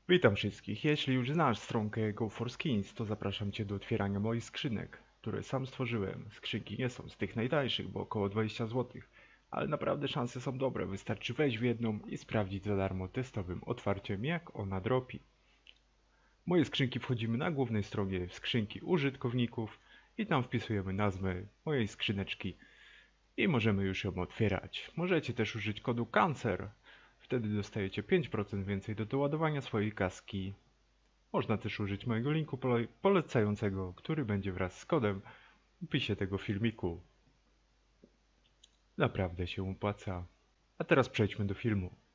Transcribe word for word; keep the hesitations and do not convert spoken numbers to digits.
Witam wszystkich. Jeśli już znasz stronkę GoForSkins, to zapraszam Cię do otwierania moich skrzynek, które sam stworzyłem. Skrzynki nie są z tych najtańszych, bo około dwadzieścia złotych, ale naprawdę szanse są dobre. Wystarczy wejść w jedną i sprawdzić za darmo testowym otwarciem, jak ona dropi. W moje skrzynki wchodzimy na głównej stronie w skrzynki użytkowników i tam wpisujemy nazwę mojej skrzyneczki i możemy już ją otwierać. Możecie też użyć kodu CANCER. Wtedy dostajecie pięć procent więcej do doładowania swojej kaski. Można też użyć mojego linku pole polecającego, który będzie wraz z kodem w opisie tego filmiku. Naprawdę się opłaca. A teraz przejdźmy do filmu.